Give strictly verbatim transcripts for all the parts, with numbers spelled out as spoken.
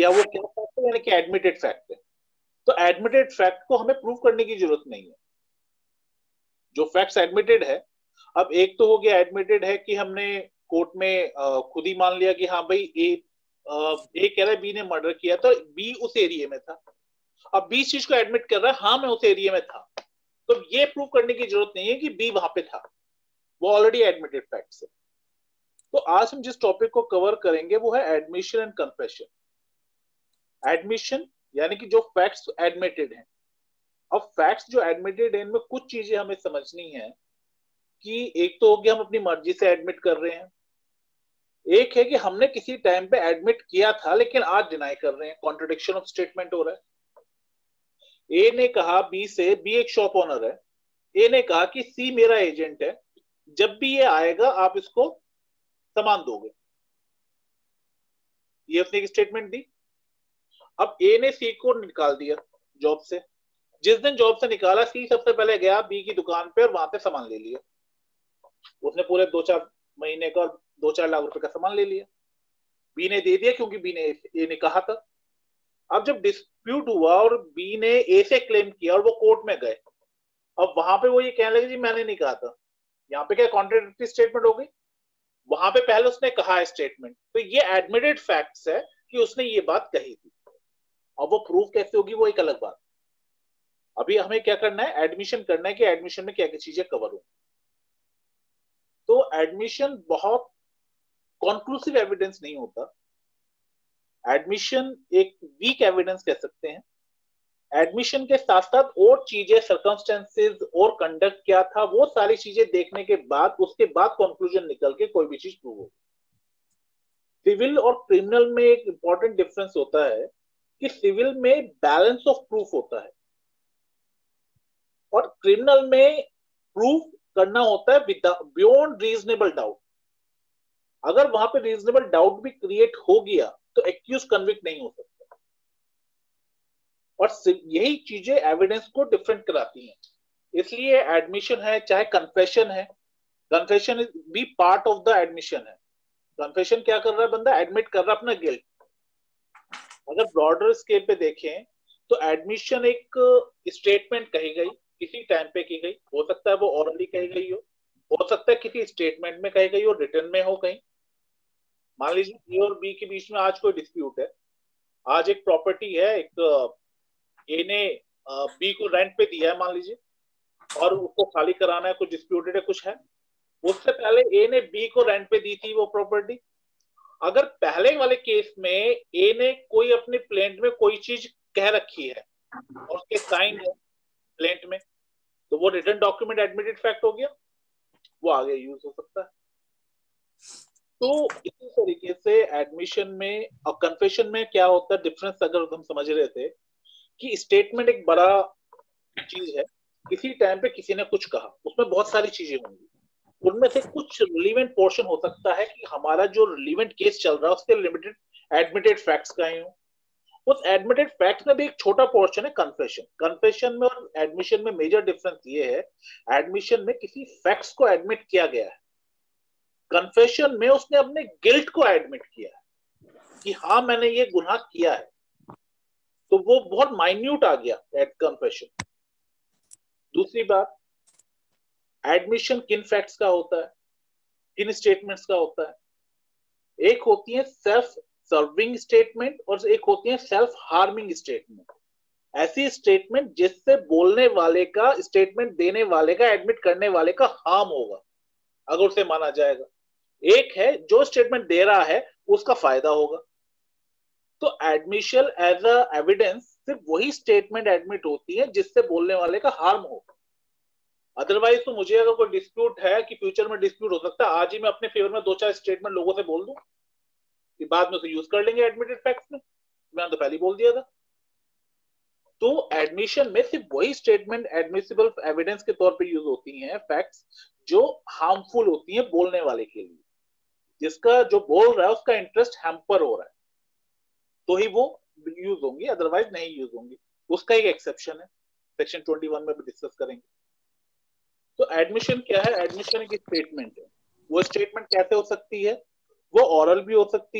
या वो क्या फैक्ट है, यानी कि एडमिटेड फैक्ट है। तो एडमिटेड फैक्ट को हमें प्रूव करने की जरूरत नहीं है। जो फैक्ट्स एडमिटेड है, अब एक तो हो गया एडमिटेड है कि हमने कोर्ट में खुद ही मान लिया कि हाँ भाई ए ए कह रहा है बी ने मर्डर किया, तो बी उस एरिया में था। अब बी चीज को एडमिट कर रहा है, हाँ मैं उस एरिया में था, तो ये प्रूव करने की जरूरत नहीं है कि बी वहां पे था, वो ऑलरेडी एडमिटेड फैक्ट्स है। तो आज हम जिस टॉपिक को कवर करेंगे वो है एडमिशन एंड कन्फेशन। एडमिशन यानी कि जो फैक्ट्स एडमिटेड हैं। अब फैक्ट्स जो एडमिटेड हैं, इनमें कुछ चीजें हमें समझनी है कि एक तो हो गया हम अपनी मर्जी से एडमिट कर रहे हैं, एक है कि हमने किसी टाइम पे एडमिट किया था लेकिन आज डिनाई कर रहे हैं, कॉन्ट्रडिक्शन ऑफ स्टेटमेंट हो रहा है। ए ने कहा बी से, बी एक शॉप ओनर है, ए ने कहा कि सी मेरा एजेंट है, जब भी ये आएगा आप इसको सामान दोगे, ये उसने एक स्टेटमेंट दी। अब ए ने सी को निकाल दिया जॉब से, जिस दिन जॉब से निकाला सी सबसे पहले गया बी की दुकान पे और वहां पे सामान ले लिया, उसने पूरे दो चार महीने का और दो चार लाख रुपए का सामान ले लिया, बी ने दे दिया क्योंकि बी ने ए ने कहा था। अब जब डिस्प्यूट हुआ और बी ने ए से क्लेम किया और वो कोर्ट में गए, अब वहां पे वो ये कहने लगे जी मैंने नहीं कहा था, यहाँ पे क्या कॉन्ट्रडिक्टरी स्टेटमेंट हो गई, वहां पे पहले उसने कहा है स्टेटमेंट, तो ये एडमिटेड फैक्ट्स है कि उसने ये बात कही थी। अब वो प्रूफ कैसे होगी वो एक अलग बात। अभी हमें क्या करना है, एडमिशन करना है कि एडमिशन में क्या क्या चीजें कवर हो। तो एडमिशन बहुत कॉन्क्लूसिव एविडेंस नहीं होता, एडमिशन एक वीक एविडेंस कह सकते हैं। एडमिशन के साथ साथ और चीजें, सर्कमस्टेंसेस और कंडक्ट क्या था, वो सारी चीजें देखने के बाद उसके बाद कंक्लूजन निकल के कोई भी चीज प्रूव होगी। सिविल और क्रिमिनल में एक इंपॉर्टेंट डिफरेंस होता है कि सिविल में बैलेंस ऑफ प्रूफ होता है और क्रिमिनल में प्रूफ करना होता है बियॉन्ड रीजनेबल डाउट। अगर वहां पे रीजनेबल डाउट भी क्रिएट हो गया तो एक्यूज कन्विक्ट नहीं हो सकता, और यही चीजें एविडेंस को डिफरेंट कराती हैं। इसलिए एडमिशन है चाहे कन्फेशन है, कन्फेशन भी पार्ट ऑफ द एडमिशन है। कन्फेशन क्या कर रहा है, बंदा एडमिट कर रहा है अपना गिल्ट। अगर ब्रॉडर स्केल पे देखें तो एडमिशन एक स्टेटमेंट कही गई, किसी टाइम पे की गई, हो सकता है वो ऑरली कही गई हो हो सकता है किसी स्टेटमेंट में कही गई हो, रिटर्न में हो कहीं। मान लीजिए ए और बी के बीच में आज कोई डिस्प्यूट है, आज एक प्रॉपर्टी है, एक ए ने बी को रेंट पे दिया है मान लीजिए, और उसको खाली कराना है, कुछ डिस्प्यूटेड है, कुछ है। उससे पहले ए ने बी को रेंट पे दी थी वो प्रॉपर्टी। अगर पहले वाले केस में ए ने कोई अपने प्लेंट में कोई चीज कह रखी है और उसके साइन है प्लेंट में, तो वो रिटर्न डॉक्यूमेंट एडमिटेड फैक्ट हो गया, वो आगे यूज हो सकता है। तो इसी तरीके से एडमिशन में और कन्फेशन में क्या होता है डिफरेंस, अगर हम समझ रहे थे कि स्टेटमेंट एक बड़ा चीज है, किसी टाइम पे किसी ने कुछ कहा, उसमें बहुत सारी चीजें होंगी, उनमें से कुछ रिलीवेंट पोर्शन हो सकता है कि हमारा जो रिलीवेंट केस चल रहा है उसके लिमिटेड एडमिटेड फैक्ट्स का ही हो। उस एडमिटेड फैक्ट्स में भी एक छोटा पोर्शन है कन्फेशन। कन्फेशन में और एडमिशन में मेजर डिफरेंस ये है, एडमिशन में किसी फैक्ट्स को एडमिट किया गया है, कन्फेशन में उसने अपने गिल्ट को एडमिट किया है कि हाँ मैंने ये गुनाह किया है, तो वो बहुत माइन्यूट आ गया एट कन्फेशन। दूसरी बात, एडमिशन किन फैक्ट्स का होता है, किन स्टेटमेंट्स का होता है। एक होती है सेल्फ सर्विंग स्टेटमेंट और एक होती है सेल्फ हार्मिंग स्टेटमेंट। ऐसी स्टेटमेंट जिससे बोलने वाले का, स्टेटमेंट देने वाले का, एडमिट करने वाले का हार्म होगा अगर उसे माना जाएगा। एक है जो स्टेटमेंट दे रहा है उसका फायदा होगा। तो एडमिशन एज अ एविडेंस सिर्फ वही स्टेटमेंट एडमिट होती है जिससे बोलने वाले का हार्म होगा। अदरवाइज तो मुझे अगर कोई डिस्प्यूट है कि फ्यूचर में डिस्प्यूट हो सकता है, आज ही मैं अपने फेवर में दो चार स्टेटमेंट लोगों से बोल दूं कि बाद में उसे यूज कर लेंगे एडमिटेड फैक्ट्स में, मैंने तो पहले ही बोल दिया था। तो एडमिशन में सिर्फ वही स्टेटमेंट एडमिसिबल एविडेंस के तौर पे यूज होती हैं, फैक्ट्स जो हार्मफुल होती हैं बोलने वाले के लिए, जिसका जो बोल रहा है उसका इंटरेस्ट हैम्पर हो रहा है, तो ही वो यूज होंगी, अदरवाइज नहीं यूज होंगी। उसका एक एक्सेप्शन है, सेक्शन ट्वेंटी वन में भी डिस्कस करेंगे। तो एडमिशन क्या है, एडमिशन एक स्टेटमेंट है। वो स्टेटमेंट कैसे हो सकती है, वो ऑरल भी हो सकती है,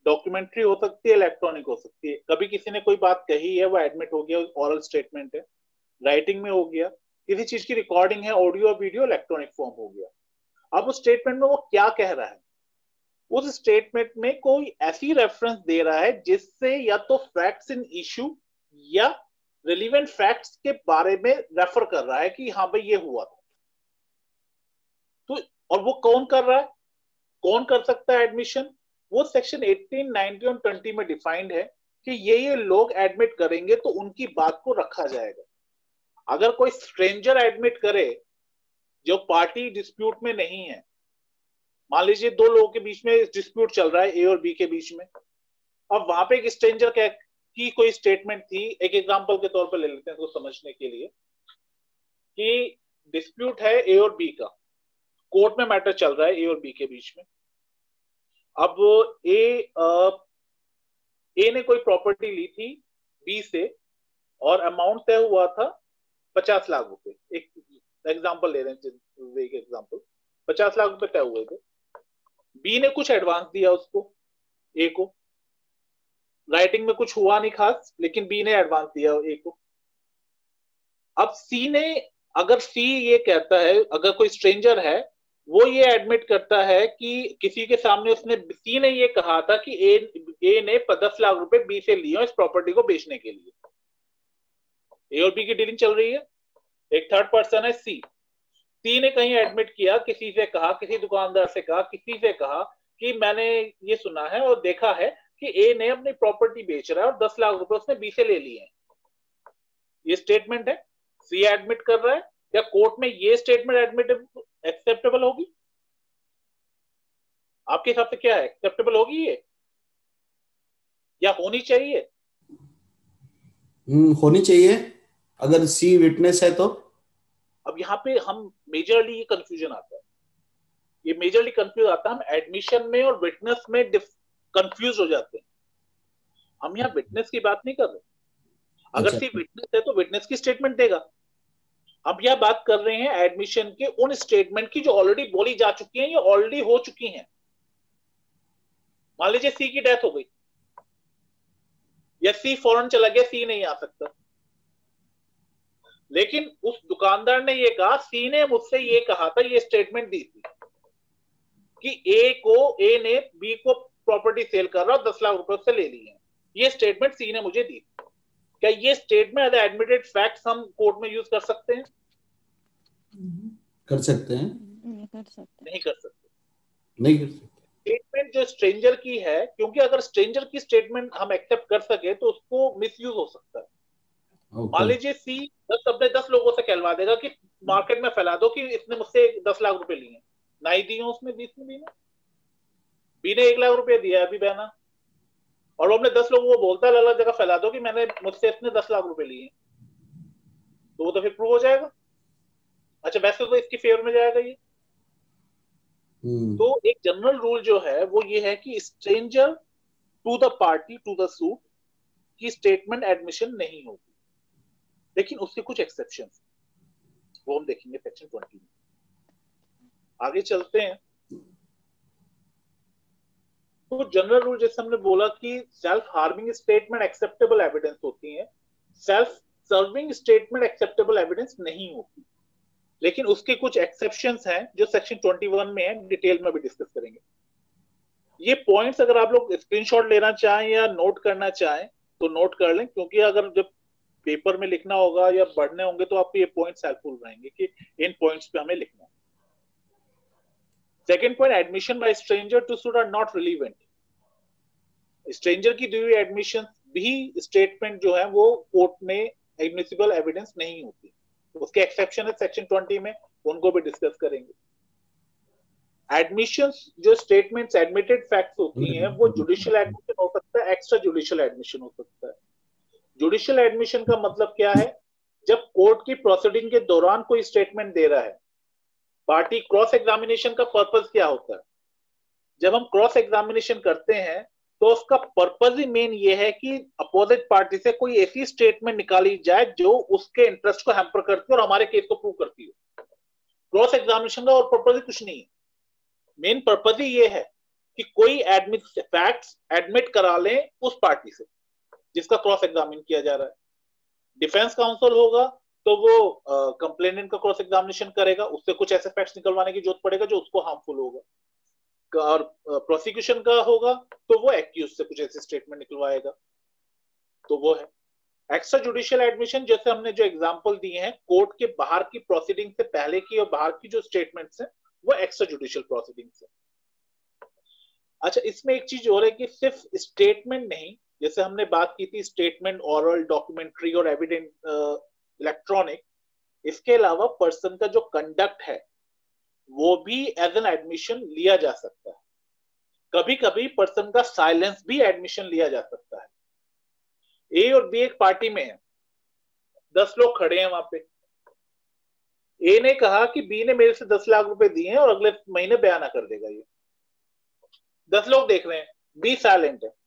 डॉक्यूमेंट्री हो सकती है, इलेक्ट्रॉनिक हो सकती है। कभी किसी ने कोई बात कही है, वो एडमिट हो गया, ओरल स्टेटमेंट है, राइटिंग में हो गया, किसी चीज की रिकॉर्डिंग है, ऑडियो वीडियो, इलेक्ट्रॉनिक फॉर्म हो गया। अब उस स्टेटमेंट में वो क्या कह रहा है, उस स्टेटमेंट में कोई ऐसी रेफरेंस दे रहा है जिससे या तो फैक्ट्स इन इशू या रिलेवेंट फैक्ट्स के बारे में रेफर कर रहा है कि हाँ भाई ये हुआ था। तो और वो कौन कर रहा है, कौन कर सकता है एडमिशन, वो सेक्शन अठारह, उन्नीस और बीस में डिफाइंड है कि ये ये लोग एडमिट करेंगे तो उनकी बात को रखा जाएगा। अगर कोई स्ट्रेंजर एडमिट करे जो पार्टी डिस्प्यूट में नहीं है, मान लीजिए दो लोगों के बीच में डिस्प्यूट चल रहा है, ए और बी के बीच में, अब वहां पे एक स्ट्रेंजर की कोई स्टेटमेंट थी, एक एग्जांपल के तौर पर ले लेते हैं इसको समझने के लिए, कि डिस्प्यूट है ए और बी का, कोर्ट में मैटर चल रहा है ए और बी के बीच में। अब ए ए ने कोई प्रॉपर्टी ली थी बी से और अमाउंट तय हुआ था पचास लाख रुपए, एक एग्जांपल ले रहे हैं, एक एग्जांपल, पचास लाख रुपए तय हुए थे। बी ने कुछ एडवांस दिया उसको, ए को, राइटिंग में कुछ हुआ नहीं खास, लेकिन बी ने एडवांस दिया ए को। अब सी ने, अगर सी ये कहता है, अगर कोई स्ट्रेंजर है वो ये एडमिट करता है कि किसी के सामने उसने, सी ने ये कहा था कि ए ए ने दस लाख रुपए बी से लिए इस प्रॉपर्टी को बेचने के लिए। ए और बी की डीलिंग चल रही है, एक थर्ड पर्सन है सी। सी ने कहीं एडमिट किया, किसी से कहा, किसी दुकानदार से कहा, किसी से कहा कि मैंने ये सुना है और देखा है कि ए ने अपनी प्रॉपर्टी बेच रहा है और दस लाख रुपए उसने बी से ले लिए हैं। ये स्टेटमेंट है, सी एडमिट कर रहा है। क्या कोर्ट में ये स्टेटमेंट एडमिट एक्सेप्टेबल होगी? आपके हिसाब से क्या है, एक्सेप्टेबल होगी ये या होनी चाहिए? हम्म होनी चाहिए अगर सी विटनेस है तो। अब यहाँ पे हम मेजरली ये कंफ्यूजन आता है, ये मेजरली कंफ्यूज आता है, हम एडमिशन में और विटनेस में कंफ्यूज हो जाते हैं। हम यहाँ विटनेस की बात नहीं कर रहे। अगर अच्छा। सी विटनेस है तो विटनेस की स्टेटमेंट देगा। अब यह बात कर रहे हैं एडमिशन के उन स्टेटमेंट की जो ऑलरेडी बोली जा चुकी हैं या ऑलरेडी हो चुकी हैं। मान लीजिए सी की डेथ हो गई या सी फॉरेन चला गया, सी नहीं आ सकता, लेकिन उस दुकानदार ने ये कहा, सी ने मुझसे ये कहा था, ये स्टेटमेंट दी थी कि ए को, ए ने बी को प्रॉपर्टी सेल कर रहा, दस लाख रुपए से ले लिए हैं। ये स्टेटमेंट सी ने मुझे दी। क्या ये स्टेटमेंट एज एडमिटेड फैक्ट्स हम कोर्ट में यूज कर सकते हैं? कर सकते हैं? नहीं कर सकते, नहीं कर सकते, नहीं कर सकते। स्टेटमेंट जो स्ट्रेंजर की है, क्योंकि अगर स्ट्रेंजर की स्टेटमेंट हम एक्सेप्ट कर सके तो उसको मिसयूज हो सकता है। मान लीजिए सी दस अपने दस लोगों से कहलवा देगा कि मार्केट में फैला दो कि इसने मुझसे दस लाख रुपए लिए, ना ही दिए उसने, बीस में बी ने बी ने एक लाख रुपए दिया अभी बहना, और वो अपने दस लोगों को बोलता है अलग जगह फैला दो कि मैंने मुझसे इसने दस लाख रुपए लिए, तो वो तो फिर प्रूव हो जाएगा। अच्छा, वैसे तो इसकी फेवर में जाएगा ये। तो एक जनरल रूल जो है वो ये है कि stranger to the party to the suit की स्टेटमेंट एडमिशन नहीं होगी, लेकिन उसके कुछ एक्सेप्शन वो हम देखेंगे सेक्शन ट्वेंटी में। आगे चलते हैं। तो जनरल रूल जैसे हमने बोला कि self harming statement acceptable evidence होती है, self serving statement acceptable evidence नहीं होती, लेकिन उसके कुछ एक्सेप्शंस हैं जो सेक्शन इक्कीस में है, डिटेल में भी डिस्कस करेंगे। ये पॉइंट्स अगर आप लोग स्क्रीनशॉट लेना चाहें या नोट करना चाहें तो नोट कर लें, क्योंकि अगर जब पेपर में लिखना होगा या पढ़ने होंगे तो आपको ये पॉइंट्स हेल्पफुल रहेंगे कि इन पॉइंट्स पे हमें लिखना है। Second point, admission by stranger to suit are not relevant. Stranger की दी हुई एडमिशन भी स्टेटमेंट जो है वो कोर्ट में एडमिसिबल एविडेंस नहीं होती, उसके एक्सेप्शन है सेक्शन ट्वेंटी में, उनको भी डिस्कस करेंगे। एडमिशंस जो स्टेटमेंट्स एडमिटेड फैक्ट्स होती हैं वो जुडिशियल एडमिशन हो सकता है, एक्स्ट्रा जुडिशियल एडमिशन हो सकता है। जुडिशियल एडमिशन का मतलब क्या है? जब कोर्ट की प्रोसीडिंग के दौरान कोई स्टेटमेंट दे रहा है, पार्टी क्रॉस एग्जामिनेशन का पर्पस क्या होता है? जब हम क्रॉस एग्जामिनेशन करते हैं तो उसका पर्पस ही मेन ये है कि अपोजिट पार्टी से कोई ऐसी स्टेटमेंट निकाली जाए जो उसके इंटरेस्ट को हैम्पर करती है और हमारे केस को प्रूव करती हो। क्रॉस एग्जामिनेशन का और पर्पस ही कुछ नहीं है, मेन पर्पस ही ये है कि कोई एडमिट फैक्ट्स एडमिट करा लें उस पार्टी से जिसका क्रॉस एग्जामिन किया जा रहा है। डिफेंस काउंसिल होगा तो वो कंप्लेनेंट uh, का क्रॉस एग्जामिनेशन करेगा, उससे कुछ ऐसे फैक्ट्स निकलवाने की जरूरत पड़ेगा जो उसको हार्मफुल होगा, और प्रोसिक्यूशन uh, का होगा तो वो एक्यूज से कुछ ऐसे स्टेटमेंट निकलवाएगा। तो वो है एक्स्ट्रा जुडिशियल एडमिशन। जैसे हमने जो एग्जांपल दिए हैं कोर्ट के बाहर की प्रोसीडिंग से पहले की और बाहर की जो स्टेटमेंट्स हैं वो एक्स्ट्रा जुडिशियल प्रोसीडिंग्स है। अच्छा, इसमें एक चीज और है कि सिर्फ स्टेटमेंट नहीं, जैसे हमने बात की थी स्टेटमेंट, ऑरल, डॉक्यूमेंट्री और एविडेंट इलेक्ट्रॉनिक, इसके अलावा पर्सन का जो कंडक्ट है वो भी एज एन एडमिशन लिया जा सकता है। कभी कभी पर्सन का साइलेंस भी एडमिशन लिया जा सकता है। ए और बी एक पार्टी में है, दस लोग खड़े हैं वहां पे। ए ने कहा कि बी ने मेरे से दस लाख रुपए दिए हैं और अगले महीने बयाना कर देगा। ये दस लोग देख रहे हैं, बी साइलेंट है,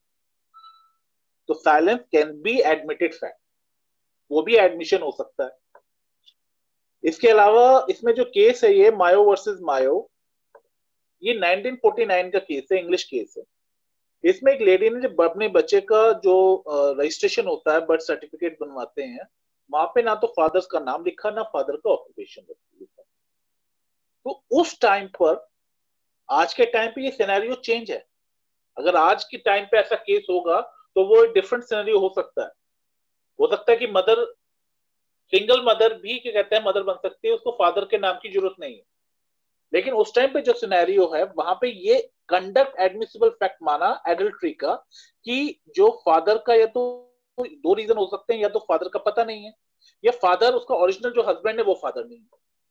तो silence can be admitted fact, वो भी एडमिशन हो सकता है। इसके अलावा इसमें जो केस है ये मायो वर्सेस मायो, ये नाइनटीन फोर्टी नाइन का केस है, इंग्लिश केस है। इसमें एक लेडी ने जब अपने बच्चे का जो रजिस्ट्रेशन होता है, बर्थ सर्टिफिकेट बनवाते हैं, वहां पे ना तो फादर्स का नाम लिखा ना फादर का ऑक्यूपेशन लिखा। तो उस टाइम पर, आज के टाइम पे ये सिनेरियो चेंज है। अगर आज के टाइम पे ऐसा केस होगा तो वो एक डिफरेंट सिनेरियो हो सकता है। हो सकता है कि मदर, सिंगल मदर भी क्या कहते हैं मदर बन सकती है, उसको फादर के नाम की जरूरत नहीं है। लेकिन उस टाइम पे जो सिनेरियो है वहां पे ये कंडक्ट एडमिसिबल फैक्ट माना एडल्ट्री का, कि जो फादर का, या तो दो रीजन हो सकते हैं, या तो फादर का पता नहीं है, या फादर उसका ओरिजिनल जो हस्बैंड है वो फादर नहीं है,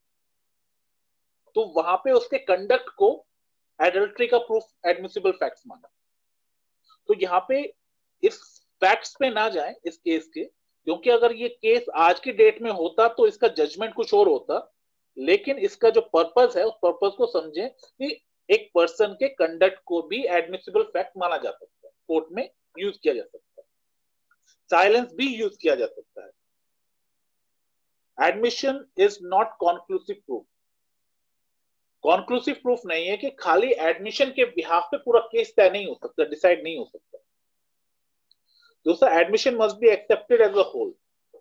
तो वहां पे उसके कंडक्ट को एडल्ट्री का प्रूफ एडमिसिबल फैक्ट्स माना। तो यहाँ पे इस फैक्ट्स पे ना जाएं इस केस के, क्योंकि अगर ये केस आज की डेट में होता तो इसका जजमेंट कुछ और होता। लेकिन इसका जो पर्पस है उस पर्पस को समझें कि एक पर्सन के कंडक्ट को भी एडमिसिबल फैक्ट माना जा सकता है, कोर्ट में यूज किया जा सकता है, साइलेंस भी यूज किया जा सकता है। Admission is not conclusive proof. Conclusive proof नहीं है कि खाली एडमिशन के बिहाफ पे पूरा केस तय नहीं हो सकता, डिसाइड नहीं हो सकता। दोस्तों, admission must be accepted as a whole.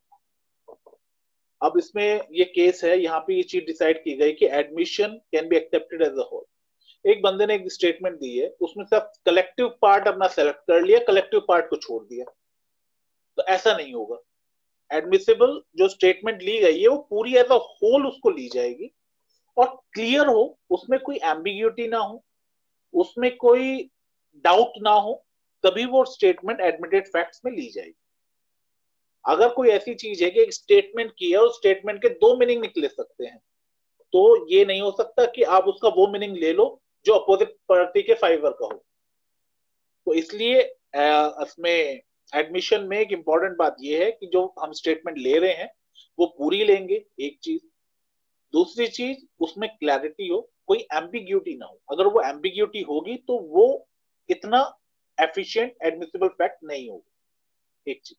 अब इसमें ये केस है, यहाँ पे ये चीज डिसाइड की गई कि admission can be accepted as a whole. एक बंदे ने एक स्टेटमेंट दी है, उसमें से कलेक्टिव पार्ट अपना सेलेक्ट कर लिया, कलेक्टिव पार्ट को छोड़ दिया, तो ऐसा नहीं होगा। एडमिसिबल जो स्टेटमेंट ली गई है वो पूरी एज अ होल उसको ली जाएगी, और क्लियर हो, उसमें कोई एम्बिग्यूटी ना हो, उसमें कोई डाउट ना हो, तभी वो स्टेटमेंट एडमिटेड फैक्ट्स में ली जाएगी। अगर कोई ऐसी चीज है कि एक स्टेटमेंट की है और स्टेटमेंट के दो मीनिंग निकले सकते हैं, तो ये नहीं हो सकता कि आप उसका वो मीनिंग ले लो जो अपोजिट पार्टी के फेवर का हो। तो इसलिए इसमें एडमिशन में एक इंपॉर्टेंट बात यह है कि जो हम स्टेटमेंट ले रहे हैं वो पूरी लेंगे, एक चीज। दूसरी चीज, उसमें क्लैरिटी हो, कोई एम्बिग्यूटी ना हो। अगर वो एम्बिग्यूटी होगी तो वो इतना एफिशिएंट एडमिसिबल फैक्ट नहीं होगा, एक चीज।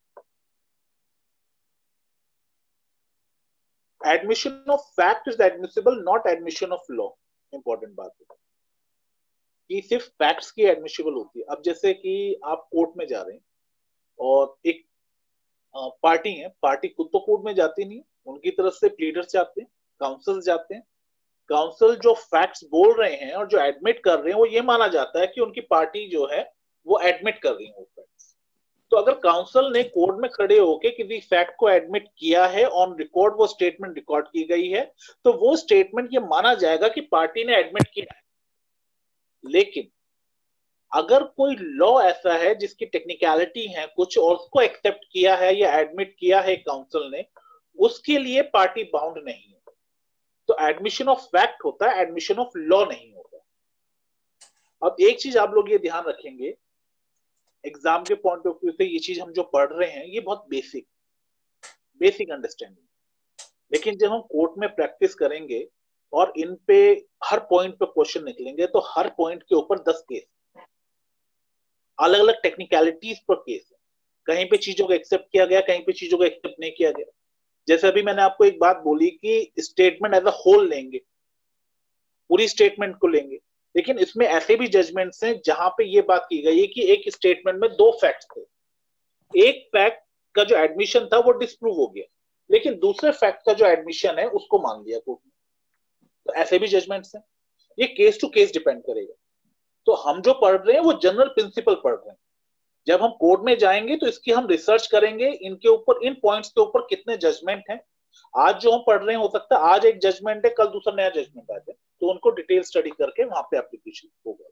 Admission of fact is admissible, not admission of law. Important बात है कि सिर्फ फैक्ट्स की एडमिसिबल होती है। अब जैसे कि आप कोर्ट में जा रहे हैं और एक पार्टी है, पार्टी खुद तो कोर्ट में जाती नहीं, उनकी तरफ से प्लीडर्स जाते हैं, काउंसिल जाते हैं। काउंसिल जो फैक्ट्स बोल रहे हैं और जो एडमिट कर रहे हैं वो ये माना जाता है कि उनकी पार्टी जो है वो एडमिट कर रही है वो फैक्ट्स। तो अगर काउंसिल ने कोर्ट में खड़े होकर किसी फैक्ट को एडमिट किया है, ऑन रिकॉर्ड वो स्टेटमेंट रिकॉर्ड की गई है, तो वो स्टेटमेंट ये माना जाएगा कि पार्टी ने एडमिट किया है। लेकिन अगर कोई लॉ ऐसा है जिसकी टेक्निकलिटी है कुछ और उसको एक्सेप्ट किया है या एडमिट किया है काउंसिल ने, उसके लिए पार्टी बाउंड नहीं है। तो एडमिशन ऑफ फैक्ट होता है, एडमिशन ऑफ लॉ नहीं होता। अब एक चीज आप लोग ये ध्यान रखेंगे, एग्जाम के पॉइंट ऑफ व्यू से ये चीज हम जो पढ़ रहे हैं ये बहुत बेसिक बेसिक अंडरस्टैंडिंग, लेकिन जब हम कोर्ट में प्रैक्टिस करेंगे और इन पे हर पॉइंट पे क्वेश्चन निकलेंगे तो हर पॉइंट के ऊपर दस केस, अलग अलग टेक्निकलिटीज पर केस है। कहीं पे चीजों को एक्सेप्ट किया गया, कहीं पे चीजों को एक्सेप्ट नहीं किया गया। जैसे अभी मैंने आपको एक बात बोली कि स्टेटमेंट एज अ होल लेंगे, पूरी स्टेटमेंट को लेंगे, लेकिन इसमें ऐसे भी जजमेंट्स हैं जहां पे ये बात की गई है कि एक स्टेटमेंट में दो फैक्ट्स थे, एक फैक्ट का जो एडमिशन था वो डिस्प्रूव हो गया, लेकिन दूसरे फैक्ट का जो एडमिशन है उसको मान लिया कोर्ट ने। तो ऐसे भी जजमेंट्स हैं, ये केस टू केस डिपेंड करेगा। तो हम जो पढ़ रहे हैं वो जनरल प्रिंसिपल पढ़ रहे हैं, जब हम कोर्ट में जाएंगे तो इसकी हम रिसर्च करेंगे, इनके ऊपर, इन पॉइंट्स के ऊपर कितने जजमेंट हैं। आज जो हम पढ़ रहे हैं हो सकता है आज एक जजमेंट है, कल दूसरा नया जजमेंट आ जाए, तो उनको डिटेल स्टडी करके वहां पे एप्लीकेशन होगा।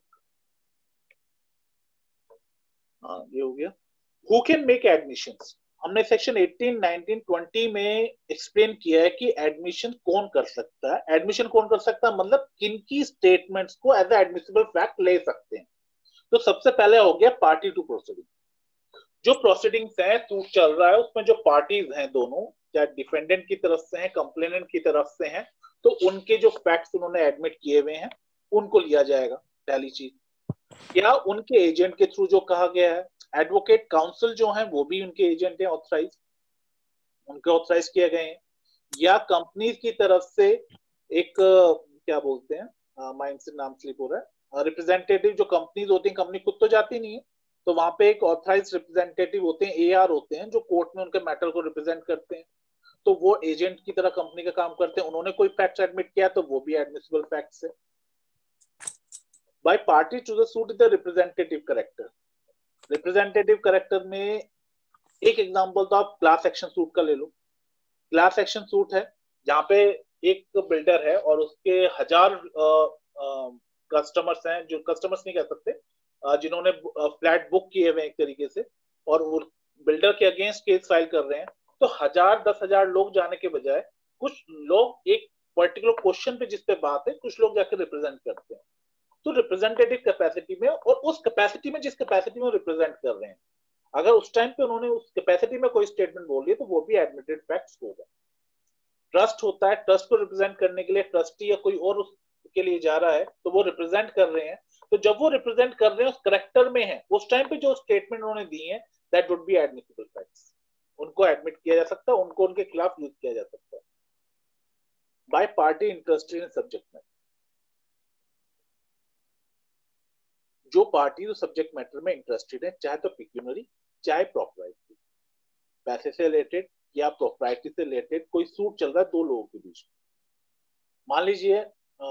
हाँ ये हो गया। हु कैन मेक एडमिशंस, हमने सेक्शन अठारह, उन्नीस, बीस में एक्सप्लेन किया है कि एडमिशन कौन कर सकता है। एडमिशन कौन कर सकता है मतलब किनकी स्टेटमेंट्स को एज ए एडमिसिबल फैक्ट ले सकते हैं। तो सबसे पहले हो गया पार्टी टू प्रोसीडिंग। जो प्रोसीडिंग्स है, सूट चल रहा है, उसमें जो पार्टीज हैं दोनों, चाहे डिफेंडेंट की तरफ से हैं, कंप्लेनेंट की तरफ से हैं, तो उनके जो फैक्ट्स उन्होंने एडमिट किए हुए हैं उनको लिया जाएगा पहली चीज। या उनके एजेंट के थ्रू जो कहा गया है, एडवोकेट काउंसिल जो है वो भी उनके एजेंट हैं, ऑथराइज, उनके ऑथराइज किए गए हैं। या कंपनीज की तरफ से एक क्या बोलते हैं, माइंड से नाम स्लिप हो रहा है, रिप्रेजेंटेटिव जो कंपनीज होती हैं, कंपनी खुद तो जाती नहीं है, तो वहां पे एक ऑथराइज रिप्रेजेंटेटिव होते हैं, ए आर होते हैं, जो कोर्ट में उनके मैटर को रिप्रेजेंट करते हैं। तो वो एजेंट की तरह कंपनी का काम करते हैं, उन्होंने कोई फैक्ट एडमिट किया तो वो भी एडमिसिबल फैक्ट्स है। By party to the suit the representative character. Representative character में एक एग्जांपल तो आप क्लास एक्शन सूट का ले लो। क्लास एक्शन सूट है जहां पे एक बिल्डर है और उसके हजार कस्टमर्स हैं, जो कस्टमर्स नहीं कह सकते, जिन्होंने फ्लैट बुक किए हुए एक तरीके से, और बिल्डर के अगेंस्ट केस फाइल कर रहे हैं। तो हजार दस हजार लोग जाने के बजाय कुछ लोग एक पर्टिकुलर क्वेश्चन पे जिस पे बात है, कुछ लोग जाकर रिप्रेजेंट करते हैं। तो रिप्रेजेंटेटिव कैपेसिटी में, और उस कैपेसिटी में जिस कैपेसिटी में रिप्रेजेंट कर रहे हैं, अगर उस टाइम पे उन्होंने उस कैपेसिटी में कोई स्टेटमेंट बोल दिया तो वो भी एडमिटेड फैक्ट्स होगा। ट्रस्ट होता है, ट्रस्ट को रिप्रेजेंट करने के लिए ट्रस्टी या कोई और उसके लिए जा रहा है, तो वो रिप्रेजेंट कर रहे हैं, तो जब वो रिप्रेजेंट कर रहे हैं उस करेक्टर में है, उस टाइम पे जो स्टेटमेंट उन्होंने दी है, that would be admissible facts. उनको एडमिट किया जा सकता है, उनको उनके खिलाफ यूज किया जा सकता है। By party interested in subject matter, जो पार्टी जो सब्जेक्ट मैटर में इंटरेस्टेड है, चाहे तो पिक्यूनरी चाहे प्रॉपर्टी, पैसे से रिलेटेड या प्रॉपर्टी से रिलेटेड कोई सूट चल रहा है दो लोगों के बीच में। मान लीजिए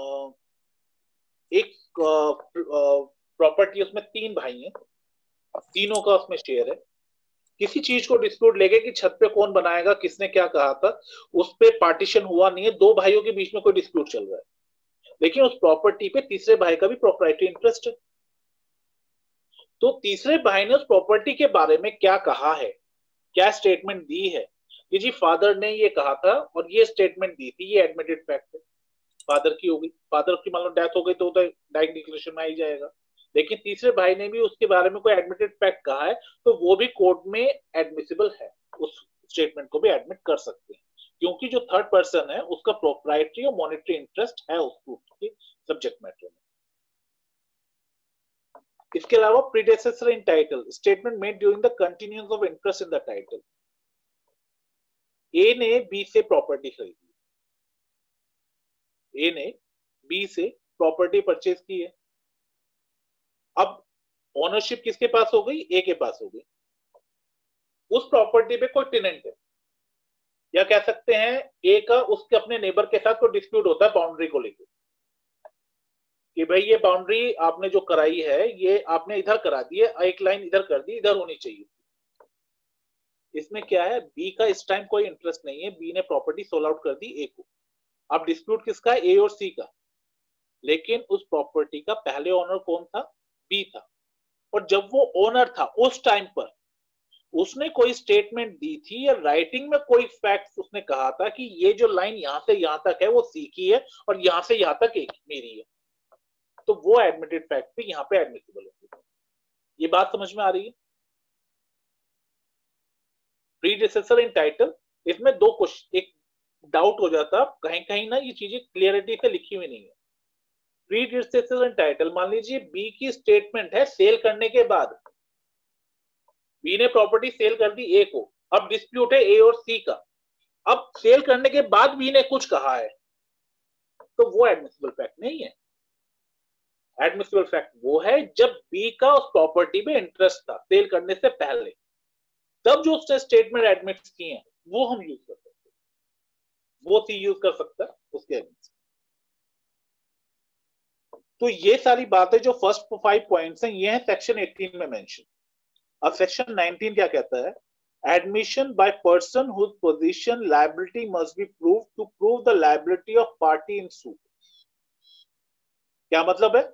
एक प्रॉपर्टी, उसमें तीन भाई हैं, तीनों का उसमें शेयर है, किसी चीज को डिस्प्यूट लेके कि छत पे कौन बनाएगा, किसने क्या कहा था, उस पे पार्टीशन हुआ नहीं है, दो भाइयों के बीच में कोई डिस्प्यूट चल रहा है, लेकिन उस प्रॉपर्टी पे तीसरे भाई का भी प्रॉपर्टी इंटरेस्ट है। तो तीसरे भाई ने उस प्रॉपर्टी के बारे में क्या कहा है, क्या स्टेटमेंट दी है कि जी फादर ने ये कहा था और ये स्टेटमेंट दी थी, ये एडमिटेड फैक्ट है। फादर की होगी, फादर की मान लो डेथ हो गई तो डाइंग डिक्लेरेशन में आ ही जाएगा, लेकिन तीसरे भाई ने भी उसके बारे में कोई एडमिटेड फैक्ट कहा है, तो वो भी कोर्ट में एडमिसिबल है, उस स्टेटमेंट को भी एडमिट कर सकते हैं, क्योंकि जो थर्ड पर्सन है उसका प्रोप्राइटरी और मॉनिटरी इंटरेस्ट है उस के सब्जेक्ट मैटर में। इसके अलावा predecessor in title, statement made during the continuance of interest in the title. A ने बी से प्रॉपर्टी खरीदी, ए ने बी से प्रॉपर्टी परचेज की है, अब ओनरशिप किसके पास हो गई, ए के पास हो गई। उस प्रॉपर्टी पे कोई टेनेंट है, या कह सकते हैं ए का उसके अपने नेबर के साथ कोई डिस्प्यूट होता है बाउंड्री को लेकर कि भाई ये बाउंड्री आपने जो कराई है ये आपने इधर करा दी है, एक लाइन इधर कर दी, इधर होनी चाहिए। इसमें क्या है, बी का इस टाइम कोई इंटरेस्ट नहीं है, बी ने प्रॉपर्टी सोल आउट कर दी ए को। अब डिस्प्यूट किसका है, ए और सी का, लेकिन उस प्रॉपर्टी का पहले ओनर कौन था, बी था, और जब वो ओनर था उस टाइम पर उसने कोई स्टेटमेंट दी थी या राइटिंग में कोई फैक्ट उसने कहा था कि ये जो लाइन यहां से यहां तक है वो सी की है और यहां से यहां तक एक मेरी है, तो वो एडमिटेड फैक्ट भी यहां पे एडमिसिबल होगी। ये बात समझ में आ रही है। प्रीडिसेसर इन टाइटल, इसमें दो क्वेश्चन, एक डाउट हो जाता कहीं कहीं ना, ये चीजें क्लियरिटी से लिखी हुई नहीं है। प्रीडिसेसर इन टाइटल, मान लीजिए बी की स्टेटमेंट है सेल करने के बाद, बी ने प्रॉपर्टी सेल कर दी ए को, अब डिस्प्यूट है ए और सी का, अब सेल करने के बाद बी ने कुछ कहा है, तो वो एडमिसिबल फैक्ट नहीं है। एडमिसिबल फैक्ट वो है जब बी का उस प्रॉपर्टी में इंटरेस्ट था सेल करने से पहले, तब जो उसने स्टेटमेंट एडमिट किए हैं वो हम यूज कर सकते हैं, वो सी यूज कर सकता है उसके अगेंस्ट। तो ये सारी बातें जो फर्स्ट फाइव पॉइंट्स हैं ये हैं सेक्शन एटीन में मेंशन। अब सेक्शन नाइनटीन क्या कहता है? Admission by person whose position liability must be prove to prove the liability of party in suit. क्या मतलब है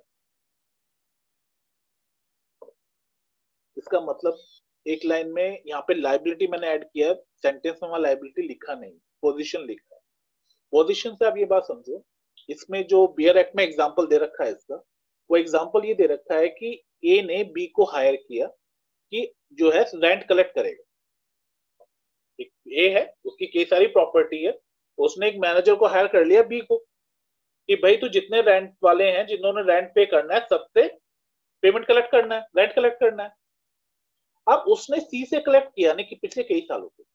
इसका? मतलब एक लाइन में यहाँ पे लायबिलिटी मैंने ऐड किया, सेंटेंस में वहां लायबिलिटी लिखा नहीं, पोजीशन लिखा है। पोजीशन से आप ये बात समझो, इसमें जो बियर एक्ट में एग्जांपल दे रखा है इसका, वो एग्जांपल ये दे रखा है कि ए ने बी को हायर किया कि जो है रेंट कलेक्ट करेगा। ए है, उसकी कई सारी प्रॉपर्टी है, उसने एक मैनेजर को हायर कर लिया बी को कि भाई तू जितने रेंट वाले हैं जिन्होंने रेंट पे करना है सबसे पेमेंट कलेक्ट करना है, रेंट कलेक्ट करना है। अब उसने सी से कलेक्ट किया नहीं कि पिछले कई सालों से,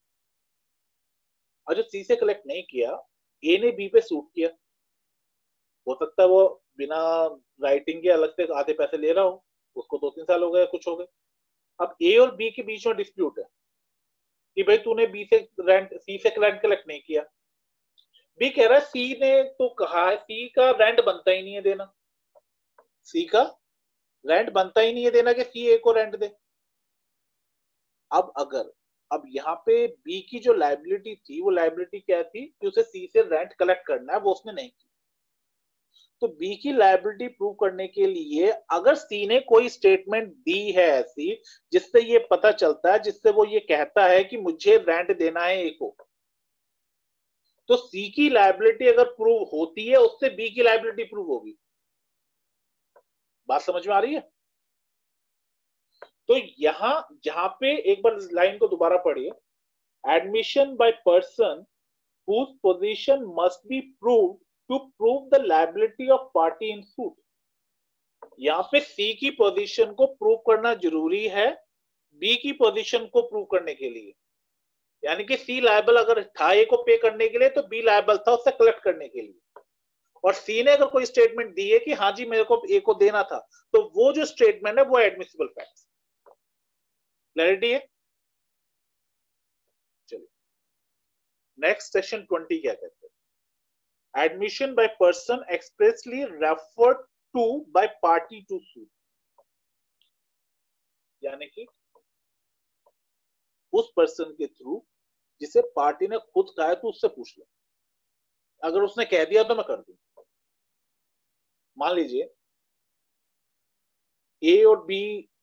और जब सी से कलेक्ट नहीं किया, ए ने बी पे सूट किया। हो सकता है वो बिना राइटिंग के अलग से आधे पैसे ले रहा हो, उसको दो तीन साल हो गए, कुछ हो गए। अब ए और बी के बीच में डिस्प्यूट है कि भाई तूने बी से रेंट सी से रेंट कलेक्ट नहीं किया। बी कह रहा है सी ने तो कहा है, सी का रेंट बनता ही नहीं है देना, सी का रेंट बनता ही नहीं है देना कि सी ए को रेंट दे। अब अगर अब यहाँ पे बी की जो लायबिलिटी थी वो लायबिलिटी क्या थी कि उसे सी से रेंट कलेक्ट करना है, वो उसने नहीं की। तो बी की लायबिलिटी प्रूव करने के लिए अगर सी ने कोई स्टेटमेंट दी है ऐसी जिससे ये पता चलता है, जिससे वो ये कहता है कि मुझे रेंट देना है ए को, तो सी की लायबिलिटी अगर प्रूव होती है उससे बी की लायबिलिटी प्रूव होगी। बात समझ में आ रही है? तो यहां जहां पे एक बार लाइन को दोबारा पढ़िए, admission by person whose position must be proved to prove the liability of party in suit। यहां पे सी की पोजीशन को प्रूव करना जरूरी है बी की पोजीशन को प्रूव करने के लिए। यानी कि सी लायबल अगर था ए को पे करने के लिए तो बी लायबल था उससे कलेक्ट करने के लिए, और सी ने अगर कोई स्टेटमेंट दी है कि हाँ जी मेरे को ए को देना था, तो वो जो स्टेटमेंट है वो एडमिसिबल फैक्ट। क्लैरिटी है? चलिए नेक्स्ट सेक्शन ट्वेंटी क्या कहते हैं? Admission by person expressly referred to by party to suit. यानी कि उस पर्सन के थ्रू जिसे पार्टी ने खुद कहा है तो उससे पूछ लो, अगर उसने कह दिया तो मैं कर दूं। मान लीजिए ए और बी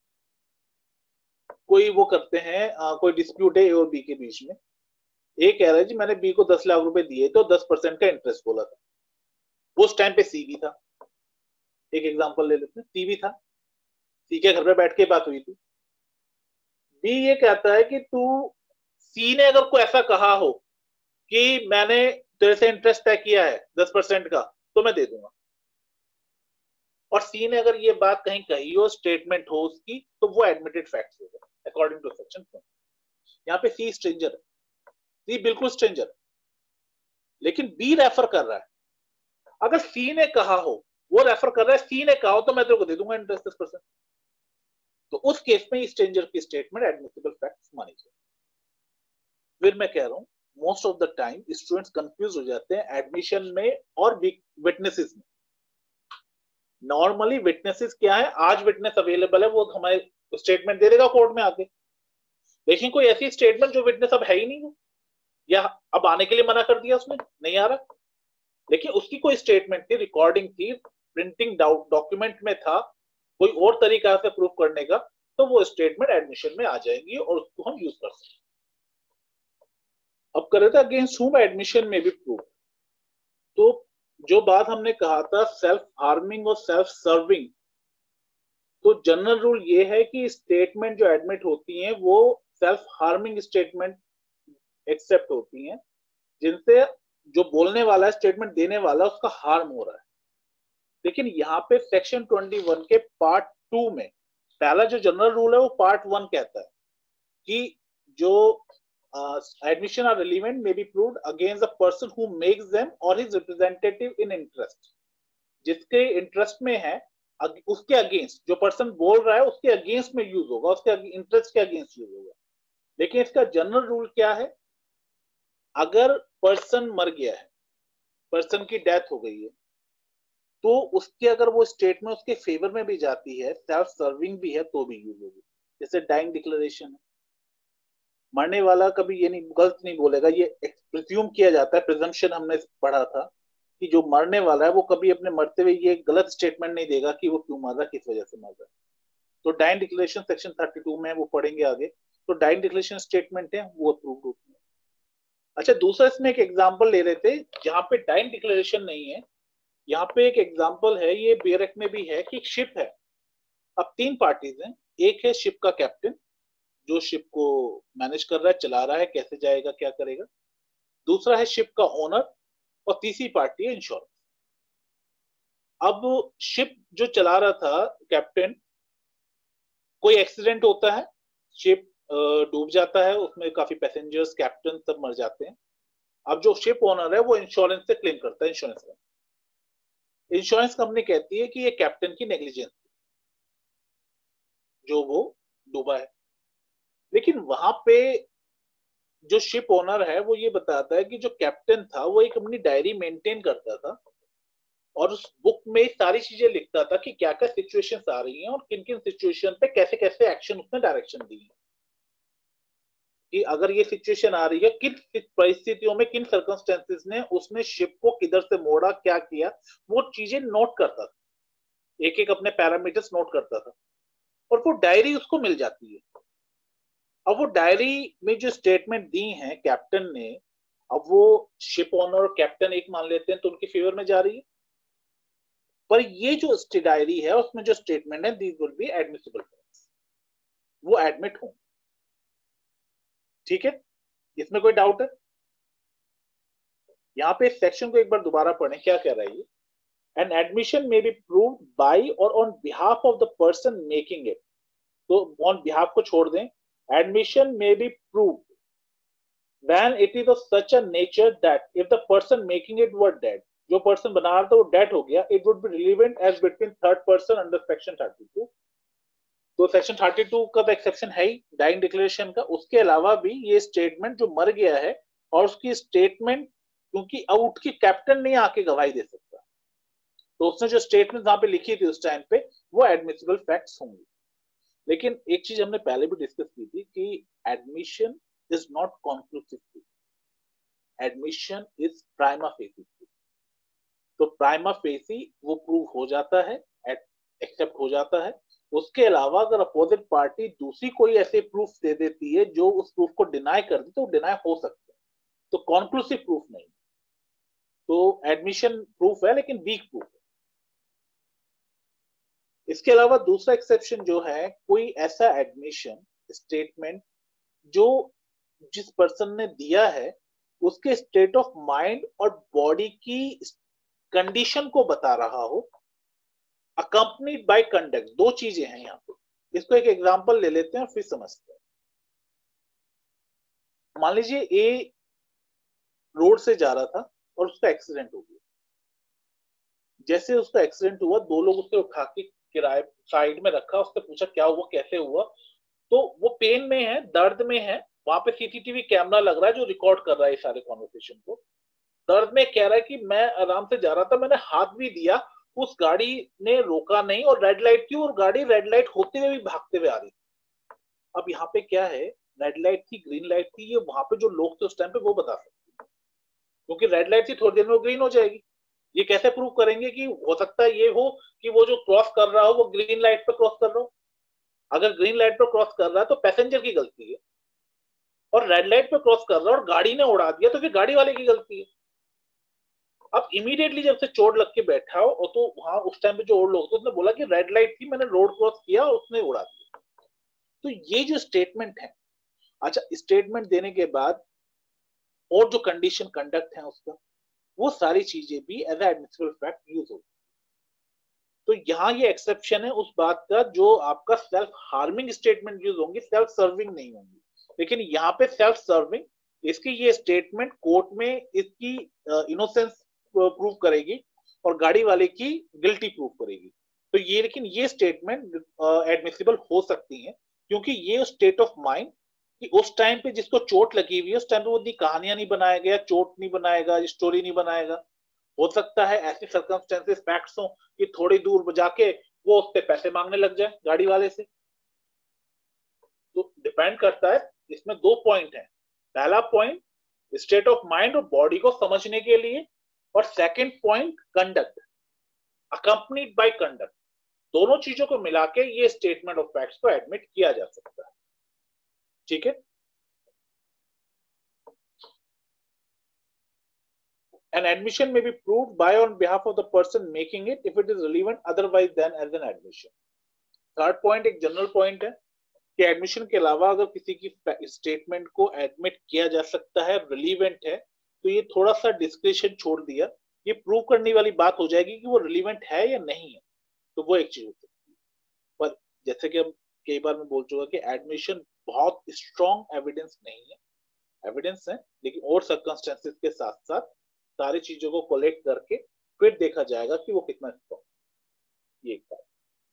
कोई वो करते हैं, आ, कोई डिस्प्यूट है ए और बी के बीच में। ए कह रहा है जी मैंने बी को दस लाख रुपए दिए तो दस परसेंट का इंटरेस्ट बोला था, उस टाइम पे सी भी था। एक एग्जांपल ले लेते हैं, सी भी था, सी के घर पे बैठ के बात हुई थी। बी ये कहता है कि तू, सी ने अगर कोई ऐसा कहा हो कि मैंने तेरे से इंटरेस्ट तय किया है दस परसेंट का तो मैं दे दूंगा, और सी ने अगर ये बात कहीं कही हो, स्टेटमेंट हो उसकी, तो वो एडमिटेड फैक्ट्स होगा अकॉर्डिंग टू सेक्शन ट्वेंटी। यहाँ पे सी स्ट्रेंजर है, सी बिल्कुल स्ट्रेंजर है, लेकिन बी रेफर कर रहा है। अगर सी ने कहा हो, वो रेफर कर रहा है, सी ने कहा हो तो मैं तेरे को दे दूंगा इंटरेस्ट दस परसेंट, तो उस केस में स्ट्रेंजर की स्टेटमेंट एडमिसिबल फैक्ट्स मानी जाए। फिर मैं कह रहा हूं most of the time students confuse हो जाते हैं एडमिशन में और विटनेसेस में। नॉर्मली विटनेसेस क्या है, आज विटनेस अवेलेबल है, वो हमारे स्टेटमेंट दे देगा कोर्ट में आके, लेकिन कोई ऐसी स्टेटमेंट जो विटनेस अब है ही नहीं, या अब आने के लिए मना कर दिया उसने, नहीं आ रहा, लेकिन उसकी कोई स्टेटमेंट थी, रिकॉर्डिंग थी, प्रिंटिंग डॉक्यूमेंट में था, कोई और तरीका से प्रूफ करने का, तो वो स्टेटमेंट एडमिशन में आ जाएगी और उसको हम यूज कर सकते हैं। अब कर रहे थे अगेंस्ट हुम एडमिशन में भी प्रूफ। तो जो बात हमने कहा था सेल्फ हार्मिंग और सेल्फ सर्विंग, तो जनरल रूल ये है कि स्टेटमेंट जो एडमिट होती हैं वो सेल्फ हार्मिंग स्टेटमेंट एक्सेप्ट होती हैं, जिनसे जो बोलने वाला है, स्टेटमेंट देने वाला, उसका हार्म हो रहा है। लेकिन यहाँ पे सेक्शन इक्कीस के पार्ट टू में पहला जो जनरल रूल है वो पार्ट वन कहता है कि जो admission are relevant may be proved against the person who makes them और हिज रिप्रेजेंटेटिव इन इंटरेस्ट, जिसके इंटरेस्ट में है उसके अगेंस्ट, जो पर्सन बोल रहा है उसके अगेंस्ट में यूज होगा, उसके इंटरेस्ट के अगेंस्ट यूज होगा। लेकिन इसका जनरल रूल क्या है, अगर पर्सन मर गया है, पर्सन की डेथ हो गई है, तो उसके अगर वो स्टेटमेंट उसके फेवर में भी जाती है, सेल्फ सर्विंग भी है, तो भी यूज होगी। जैसे डाइंग डिक्लेरेशन है, मरने वाला कभी ये नहीं गलत नहीं बोलेगा, ये प्रिज्यूम किया जाता है, प्रिजम्पशन हमने पढ़ा था कि जो मरने वाला है वो कभी अपने मरते हुए ये गलत स्टेटमेंट नहीं देगा कि वो क्यों मर रहा, किस वजह से मर रहा है। तो dying declaration section thirty two में वो पढ़ेंगे आगे। तो डाइंग डिक्लेरेशन स्टेटमेंट है वो अप्रूव्ड होती है। अच्छा, दूसरा इसमें एक एग्जाम्पल ले रहे थे जहां पे डाइंग डिक्लेरेशन नहीं है। यहाँ पे एक एग्जाम्पल है, ये बेरक में भी है कि शिप है, अब तीन पार्टीज हैं। एक है शिप का कैप्टन जो शिप को मैनेज कर रहा है, चला रहा है, कैसे जाएगा क्या करेगा। दूसरा है शिप का ओनर, और तीसरी पार्टी है इंश्योरेंस। अब शिप जो चला रहा था कैप्टन, कोई एक्सीडेंट होता है, शिप डूब जाता है, उसमें काफी पैसेंजर्स कैप्टन सब मर जाते हैं। अब जो शिप ओनर है वो इंश्योरेंस से क्लेम करता है, इंश्योरेंस का। इंश्योरेंस कंपनी कहती है कि ये कैप्टन की नेग्लिजेंस जो वो डूबा है। लेकिन वहां पे जो शिप ओनर है वो ये बताता है कि जो कैप्टन था वो एक अपनी डायरी मेंटेन करता था, और उस बुक में सारी चीजें लिखता था कि क्या क्या सिचुएशंस आ रही हैं और किन किन सिचुएशन पे कैसे कैसे एक्शन उसने डायरेक्शन दी है, कि अगर ये सिचुएशन आ रही है किन परिस्थितियों में, किन सर्कमस्टेंसेस ने उसने शिप को किधर से मोड़ा, क्या किया, वो चीजें नोट करता था, एक एक अपने पैरामीटर्स नोट करता था, और वो डायरी उसको मिल जाती है। अब वो डायरी में जो स्टेटमेंट दी है कैप्टन ने, अब वो शिप ओनर और कैप्टन एक मान लेते हैं तो उनके फेवर में जा रही है, पर ये जो डायरी है उसमें जो स्टेटमेंट है दीज विल बी एडमिसिबल, वो एडमिट हो। ठीक है, इसमें कोई डाउट है? यहां पे इस सेक्शन को एक बार दोबारा पढ़ें, क्या कह रहा है ये। An admission may be proved by और on behalf of the person making it. तो ऑन बिहाफ को छोड़ दें, admission may be proved when it is of such a nature that if the person making it were dead, जो person बना रहा था वो डेड हो गया, it would be relevant as between third person under section thirty two. तो section thirty two का तो एक्सेप्शन है ही डाइंग डिक्लेरेशन का, उसके अलावा भी ये स्टेटमेंट जो मर गया है और उसकी स्टेटमेंट, क्योंकि अब उठ के कैप्टन नहीं आके गवाही दे सकता, तो उसने जो स्टेटमेंट वहां पे लिखी थी उस टाइम पे वो एडमिसिबल फैक्ट्स होंगे। लेकिन एक चीज हमने पहले भी डिस्कस की थी कि admission is not conclusive proof. Admission is prima facie proof. तो prima facie वो प्रूव हो जाता है, एक्सेप्ट हो जाता है। उसके अलावा अगर अपोजिट पार्टी दूसरी कोई ऐसे प्रूफ दे देती है जो उस प्रूफ को डिनाई कर दे तो डिनाई हो सकता है, तो कॉन्क्लूसिव प्रूफ नहीं। तो एडमिशन प्रूफ है लेकिन वीक प्रूफ है। इसके अलावा दूसरा एक्सेप्शन जो है, कोई ऐसा एडमिशन स्टेटमेंट जो जिस पर्सन ने दिया है उसके स्टेट ऑफ माइंड और बॉडी की कंडीशन को बता रहा हो, अकम्पनीड बाय कंडक्ट। दो चीजें हैं यहां पे, इसको एक एग्जांपल ले लेते हैं फिर समझते हैं। मान लीजिए ए रोड से जा रहा था और उसका एक्सीडेंट हो गया। जैसे उसका एक्सीडेंट हुआ, दो लोग उससे उठा के किराए साइड में रखा, उससे पूछा क्या हुआ, कैसे हुआ, तो वो पेन में है, दर्द में है। वहां पे सीसीटीवी कैमरा लग रहा है जो रिकॉर्ड कर रहा है सारे कॉन्वर्सेशन को। दर्द में कह रहा है कि मैं आराम से जा रहा था, मैंने हाथ भी दिया, उस गाड़ी ने रोका नहीं, और रेड लाइट थी और गाड़ी रेड लाइट होते हुए भी भागते हुए आ रही थी। अब यहाँ पे क्या है, रेड लाइट थी, ग्रीन लाइट थी, ये वहां पे जो लोग थे उस टाइम पे वो बता सकते हैं, क्योंकि रेड लाइट थी, थोड़ी देर में वो ग्रीन हो जाएगी। ये कैसे प्रूव करेंगे कि हो सकता है ये हो कि वो जो क्रॉस कर रहा हो वो ग्रीन लाइट पर क्रॉस कर रहा हो। अगर ग्रीन लाइट पर क्रॉस कर रहा है तो पैसेंजर की गलती है, और रेड लाइट पे क्रॉस कर रहा है और गाड़ी ने उड़ा दिया तो फिर गाड़ी वाले की गलती है। अब इमीडिएटली जब से चोट लग के बैठा हो, और तो वहां उस टाइम पे जो और लोग थे उसने बोला कि रेड लाइट थी, मैंने रोड क्रॉस किया और उसने उड़ा दिया। तो ये जो स्टेटमेंट है, अच्छा स्टेटमेंट देने के बाद और जो कंडीशन कंडक्ट है उसका, वो सारी चीजें भी एज एडमिसिबल फैक्ट यूज होगी। तो यहाँ ये एक्सेप्शन है उस बात का जो आपका सेल्फ हार्मिंग स्टेटमेंट यूज होंगी, सेल्फ सर्विंग नहीं होंगी। लेकिन यहाँ पे सेल्फ सर्विंग, इसकी ये स्टेटमेंट कोर्ट में इसकी इनोसेंस प्रूव करेगी और गाड़ी वाले की गिल्टी प्रूव करेगी। तो ये लेकिन ये स्टेटमेंट एडमिसिबल हो सकती है क्योंकि ये स्टेट ऑफ माइंड कि उस टाइम पे जिसको चोट लगी हुई है उस टाइम पे वो इतनी कहानियां नहीं बनाएगा, चोट नहीं बनाएगा, स्टोरी नहीं बनाएगा। हो सकता है ऐसे सर्कमस्टेंसेस फैक्ट्स हो कि थोड़ी दूर जाके वो उससे पैसे मांगने लग जाए गाड़ी वाले से। तो डिपेंड करता है, इसमें दो पॉइंट है। पहला पॉइंट स्टेट ऑफ माइंड और बॉडी को समझने के लिए, और second point conduct accompanied by conduct. दोनों चीजों को मिला के ये स्टेटमेंट ऑफ फैक्ट्स को एडमिट किया जा सकता है। ठीक है। An admission may be proved by on behalf of the person making it if it is relevant otherwise than as an admission. Third point एक जनरल पॉइंट है कि एडमिशन के अलावा अगर किसी की स्टेटमेंट को एडमिट किया जा सकता है, रिलीवेंट है, तो ये थोड़ा सा डिस्क्रिप्शन छोड़ दिया, ये प्रूव करने वाली बात हो जाएगी कि वो रिलीवेंट है या नहीं है, तो वो एक चीज हो सकती है। पर जैसे कि हम कई बार मैं बोल चुका कि एडमिशन बहुत स्ट्रॉन्ग एविडेंस नहीं है, एविडेंस है लेकिन और सर्कमस्टेंसेस के साथ साथ सारी चीजों को कलेक्ट करके फिर देखा जाएगा कि वो कितना स्ट्रॉन्ग। ये एक बात।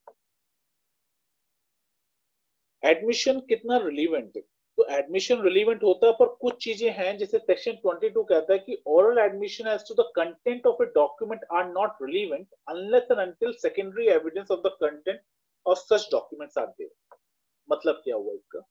एडमिशन कितना रिलीवेंट है, तो एडमिशन रिलीवेंट होता है पर कुछ चीजें हैं जैसे सेक्शन बाईस कहता है कि oral admission as to the content of a document are not relevant unless and until secondary evidence of the content of such documents are there. मतलब क्या हुआ इसका,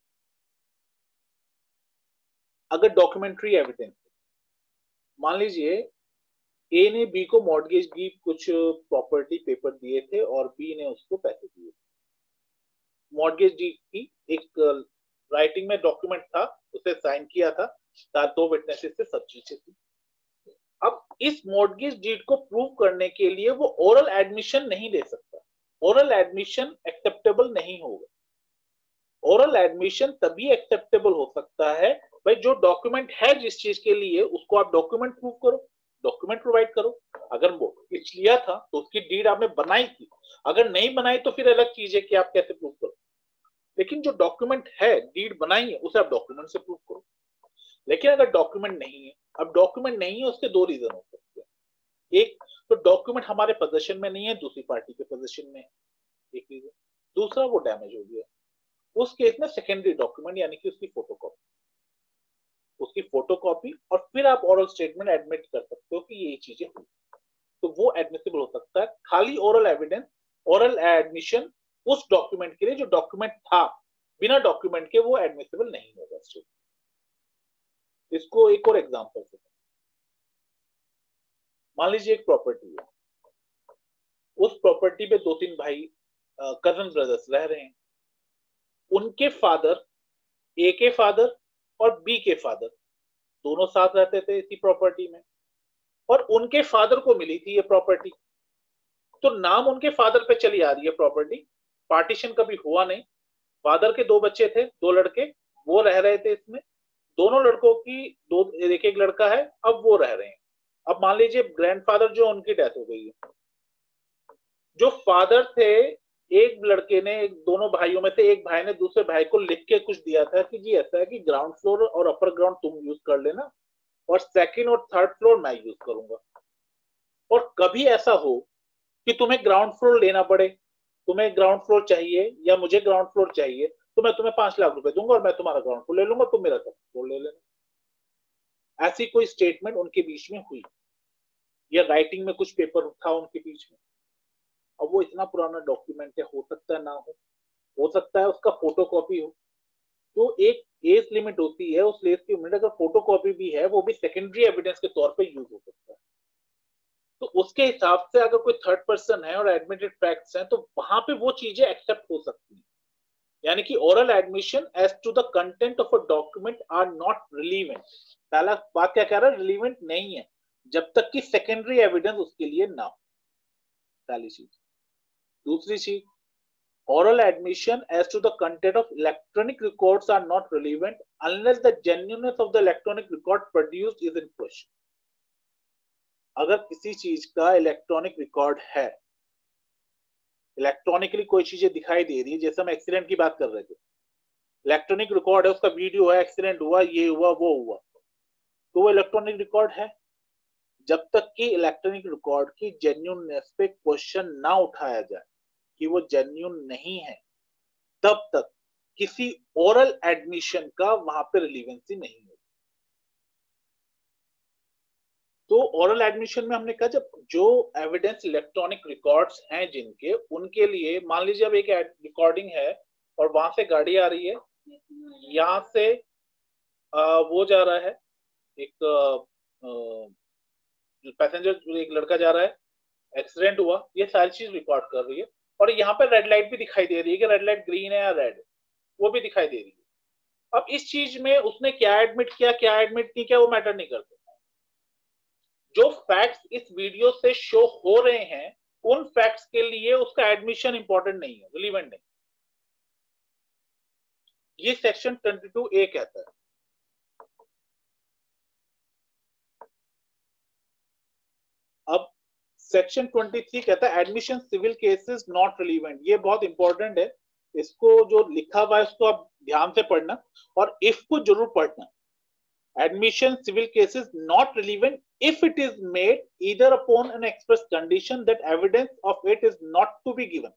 अगर डॉक्यूमेंट्री एविडेंस, मान लीजिए ए ने बी को मॉर्गेज की कुछ प्रॉपर्टी पेपर दिए थे और बी ने उसको पैसे दिए। मॉर्गेज डीड की एक राइटिंग में डॉक्यूमेंट था, उसे साइन किया था, दो विटनेसेस से सब चीजें थी। अब इस मॉर्गेज डीड को प्रूव करने के लिए वो ओरल एडमिशन नहीं दे सकता, ओरल एडमिशन एक्सेप्टेबल नहीं होगा। ओरल एडमिशन तभी एक्सेप्टेबल हो सकता है भाई जो डॉक्यूमेंट है जिस चीज के लिए उसको आप डॉक्यूमेंट प्रूव करो, डॉक्यूमेंट प्रोवाइड करो। अगर वो कुछ लिया था तो उसकी डीड आपने बनाई थी, अगर नहीं बनाई तो फिर अलग चीज है कि आप कैसे प्रूव करो, लेकिन जो डॉक्यूमेंट है, डीड बनाई है, उसे आप डॉक्यूमेंट से प्रूव करो। लेकिन अगर डॉक्यूमेंट नहीं है, अब डॉक्यूमेंट नहीं है उसके दो रीजन हो सकते हैं। एक तो डॉक्यूमेंट हमारे पोजीशन में नहीं है, दूसरी पार्टी के पोजीशन में है, एक रीजन। दूसरा वो डैमेज हो गया, उस केस में सेकेंडरी डॉक्यूमेंट यानी कि उसकी फोटोकॉपी, उसकी फोटोकॉपी और फिर आप ओरल स्टेटमेंट एडमिट कर सकते हो कि ये चीजें हुई, तो वो एडमिसिबल हो सकता है। खाली ओरल एविडेंस, ओरल एडमिशन उस डॉक्यूमेंट के लिए जो डॉक्यूमेंट था, बिना डॉक्यूमेंट के वो एडमिसिबल नहीं होगा। इसको एक और एग्जांपल से, मान लीजिए एक प्रॉपर्टी है, उस प्रॉपर्टी पे दो तीन भाई कजन ब्रदर्स रह रहे हैं, उनके फादर, ए के फादर और बी के फादर दोनों साथ रहते थे इसी प्रॉपर्टी में, और उनके फादर को मिली थी ये प्रॉपर्टी, तो नाम उनके फादर पे चली आ रही है प्रॉपर्टी, पार्टीशन कभी हुआ नहीं। फादर के दो बच्चे थे, दो लड़के, वो रह रहे थे इसमें, दोनों लड़कों की दो, एक एक लड़का है, अब वो रह रहे हैं। अब मान लीजिए ग्रैंडफादर जो उनकी डेथ हो गई है, जो फादर थे, एक लड़के ने, दोनों भाइयों में से एक भाई ने दूसरे भाई को लिख के कुछ दिया था कि जी ऐसा है कि ग्राउंड फ्लोर और अपर ग्राउंड तुम यूज कर लेना और सेकंड और थर्ड फ्लोर मैं यूज करूंगा, और कभी ऐसा हो कि तुम्हें ग्राउंड फ्लोर लेना पड़े, तुम्हें ग्राउंड फ्लोर चाहिए या मुझे ग्राउंड फ्लोर चाहिए, तो मैं तुम्हें पांच लाख रुपए दूंगा और मैं तुम्हारा ग्राउंड फ्लोर ले लूंगा, तुम मेरा ग्राउंड फ्लोर ले लेना। ऐसी कोई स्टेटमेंट उनके बीच में हुई या राइटिंग में कुछ पेपर था उनके बीच में। अब वो इतना पुराना डॉक्यूमेंट है, हो सकता है ना हो, हो सकता है उसका फोटोकॉपी हो, तो एक एज लिमिट होती है, उस एज की लिमिट अगर फोटोकॉपी भी है वो भी सेकेंडरी एविडेंस के तौर पे यूज हो सकता है। तो उसके हिसाब से अगर कोई थर्ड पर्सन है और एडमिटेड फैक्ट्स हैं तो वहां पे वो चीजें एक्सेप्ट हो सकती हैं, यानी कि oral admission as to the content of a document are not relevant. पहला बात क्या कह रहा है, रिलीवेंट नहीं है जब तक कि सेकेंडरी एविडेंस उसके लिए ना हो, पहली चीज। दूसरी चीज, oral admission as to the content of electronic records are not relevant unless the genuineness of the electronic record produced is in question। अगर किसी चीज का इलेक्ट्रॉनिक रिकॉर्ड है, इलेक्ट्रॉनिकली कोई चीजें दिखाई दे रही है, जैसे हम एक्सीडेंट की बात कर रहे थे, इलेक्ट्रॉनिक रिकॉर्ड है, उसका वीडियो है, एक्सीडेंट हुआ, ये हुआ, वो हुआ, तो वो इलेक्ट्रॉनिक रिकॉर्ड है। जब तक कि इलेक्ट्रॉनिक रिकॉर्ड की जेन्युइननेस पे क्वेश्चन ना उठाया जाए कि वो जेन्युइन नहीं है, तब तक किसी ओरल एडमिशन का वहां पे रिलीवेंसी नहीं होगी। तो ओरल एडमिशन में हमने कहा जब जो एविडेंस इलेक्ट्रॉनिक रिकॉर्ड्स हैं जिनके, उनके लिए मान लीजिए अब एक रिकॉर्डिंग है और वहां से गाड़ी आ रही है, यहां से आ, वो जा रहा है, एक पैसेंजर, एक लड़का जा रहा है, एक्सीडेंट हुआ, ये सारी चीज रिकॉर्ड कर रही है, और यहाँ पे रेड लाइट भी दिखाई दे रही है कि रेड लाइट ग्रीन है या रेड, वो भी दिखाई दे रही है। अब इस चीज में उसने क्या एडमिट किया, क्या एडमिट नहीं किया, वो मैटर नहीं करता। जो फैक्ट्स इस वीडियो से शो हो रहे हैं, उन फैक्ट्स के लिए उसका एडमिशन इंपॉर्टेंट नहीं है, रिलीवेंट नहीं। ये सेक्शन ट्वेंटी टू ए कहता है। अब सेक्शन ट्वेंटी थ्री कहता है admission civil cases not relevant. ये बहुत इंपॉर्टेंट है, इसको जो लिखा हुआ है उसको आप ध्यान से पढ़ना, और इफ को जरूर पढ़ना। Admission civil cases not relevant if it is made either upon an express condition that evidence of it is not to be given.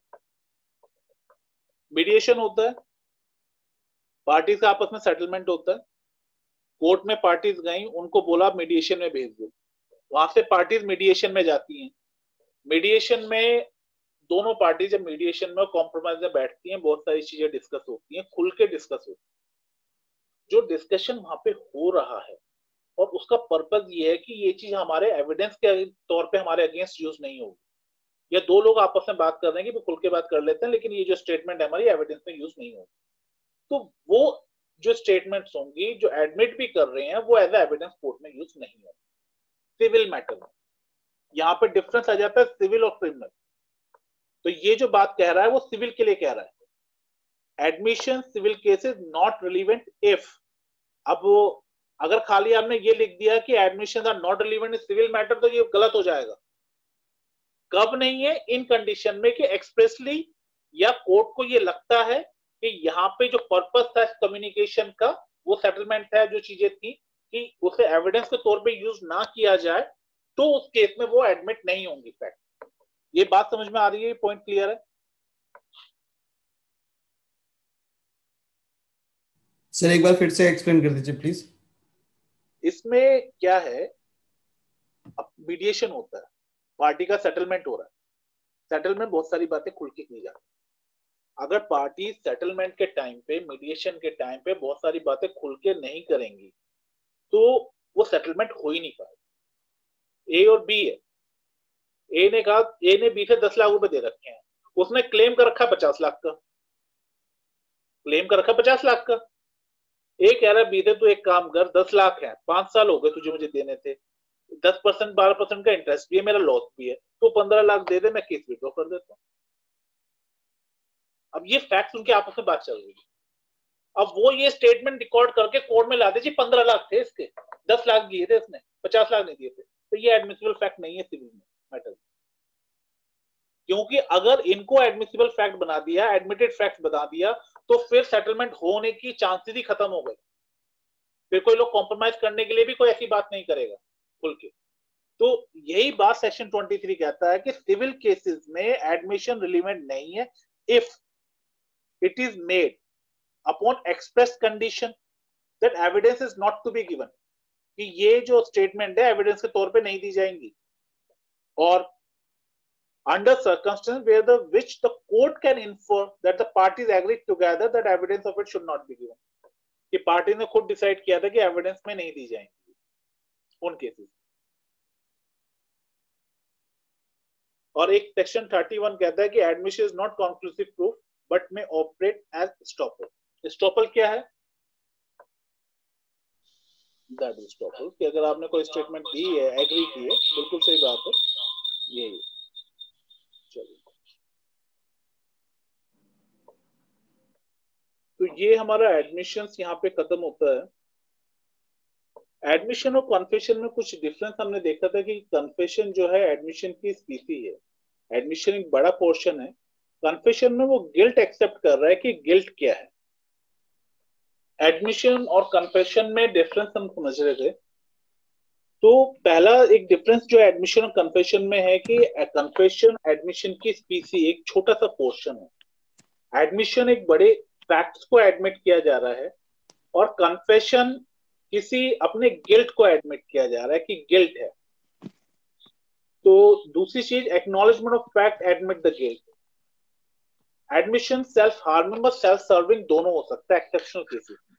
Mediation होता है, पार्टीज का आपस में सेटलमेंट होता है, कोर्ट में पार्टीज गई, उनको बोला मीडिएशन में भेज दो, वहां से पार्टीज मीडिएशन में जाती हैं। मीडिएशन में दोनों पार्टी जब मीडिएशन में कॉम्प्रोमाइज में बैठती हैं, बहुत सारी चीजें डिस्कस होती हैं, खुल के डिस्कस होती है। जो डिस्कशन वहां पे हो रहा है और उसका पर्पस ये है कि ये चीज हमारे एविडेंस के तौर पे हमारे अगेंस्ट यूज नहीं होगी, या दो लोग आपस में बात कर रहे हैं कि खुल के बात कर लेते हैं, लेकिन ये जो स्टेटमेंट है हमारी एविडेंस में यूज नहीं होगी। तो वो जो स्टेटमेंट्स होंगी जो एडमिट भी कर रहे हैं, वो एज एविडेंस कोर्ट में यूज नहीं होगी सिविल मैटर में। यहाँ पे डिफरेंस आ जाता है सिविल और क्रिमिनल। तो ये जो बात कह रहा है वो सिविल के लिए कह रहा है, admission civil cases not relevant if. अब वो अगर खाली आपने ये लिख दिया कि admission are not relevant in civil matter, तो ये गलत हो जाएगा। कब नहीं है? इन कंडीशन में कि एक्सप्रेसली या कोर्ट को ये लगता है कि यहाँ पे जो पर्पस था कम्युनिकेशन का, वो सेटलमेंट है, जो चीजें थी कि उसे एविडेंस के तौर पे यूज ना किया जाए, तो उस केस में वो एडमिट नहीं होंगी फैक्ट। ये बात समझ में आ रही है? पॉइंट क्लियर है? सर एक बार फिर से एक्सप्लेन कर दीजिए प्लीज। इसमें क्या है, अब मीडिएशन होता है, पार्टी का सेटलमेंट हो रहा है, सेटलमेंट बहुत सारी बातें खुल के की जाती है। अगर पार्टी सेटलमेंट के टाइम पे, मीडिएशन के टाइम पे बहुत सारी बातें खुल के नहीं करेंगी, तो वो सेटलमेंट हो ही नहीं पाएगा। ए और बी है, ए ने कहा, ए ने बी से दस लाख रुपए दे रखे हैं, उसने क्लेम कर रखा पचास लाख का, क्लेम कर रखा पचास लाख का। ए कह रहा है बी से तू एक काम कर, दस लाख है, पांच साल हो गए तुझे मुझे देने थे, दस परसेंट बारह परसेंट का इंटरेस्ट भी है, मेरा लॉस भी है, तो पंद्रह लाख दे दे, मैं केस विड्रॉ कर देता हूँ। अब ये फैक्ट उनके आपस में बात चल रही है। अब वो ये स्टेटमेंट रिकॉर्ड करके कोर्ट में ला दे जी पंद्रह लाख थे इसके, दस लाख दिए थे इसने, पचास लाख नहीं दिए थे, तो ये एडमिसिबल फैक्ट नहीं है सिविल में मैटर। क्योंकि अगर इनको एडमिसिबल फैक्ट बना दिया, एडमिटेड फैक्ट बना दिया, तो फिर सेटलमेंट होने की चांसेस ही खत्म हो गए। फिर कोई लोग कॉम्प्रोमाइज करने के लिए भी कोई ऐसी बात नहीं करेगा खुल के। तो यही बात सेक्शन तेईस कहता है कि सिविल केसेस में एडमिशन रिलीवेंट नहीं है if it is made upon express condition that evidence is not to be given, कि ये जो स्टेटमेंट है एविडेंस के तौर पे नहीं दी जाएंगी, और under circumstances where the which the court can infer that the parties agreed together that evidence of it should not be given, कि पार्टी ने खुद डिसाइड किया था कि एविडेंस में नहीं दी जाएंगी उन केसेस। और एक सेक्शन इकतीस कहता है कि admission is not conclusive proof but may operate as estoppel. Estoppel क्या है? दैट इज स्टॉपल कि अगर आपने कोई स्टेटमेंट दी है, एग्री की है, बिल्कुल सही बात है, यही। चलिए, तो ये हमारा एडमिशंस यहाँ पे खत्म होता है। एडमिशन और कन्फेशन में कुछ डिफरेंस हमने देखा था कि कन्फेशन जो है एडमिशन की स्पीसी है, एडमिशन एक बड़ा पोर्शन है, कन्फेशन में वो गिल्ट एक्सेप्ट कर रहा है कि गिल्ट क्या है। एडमिशन और कन्फेशन में डिफरेंस हम समझ रहे थे तो पहला एक डिफरेंस जो एडमिशन और कन्फेशन में है कि कन्फेशन एडमिशन की स्पीसी एक छोटा सा पोर्शन है, एडमिशन एक बड़े फैक्ट्स को एडमिट किया जा रहा है, और कन्फेशन किसी अपने गिल्ट को एडमिट किया जा रहा है कि गिल्ट है। तो दूसरी चीज acknowledgement of fact admit the guilt. Admission self harming और सेल्फ सर्विंग दोनों हो सकता है एक्सेप्शनल केसेस।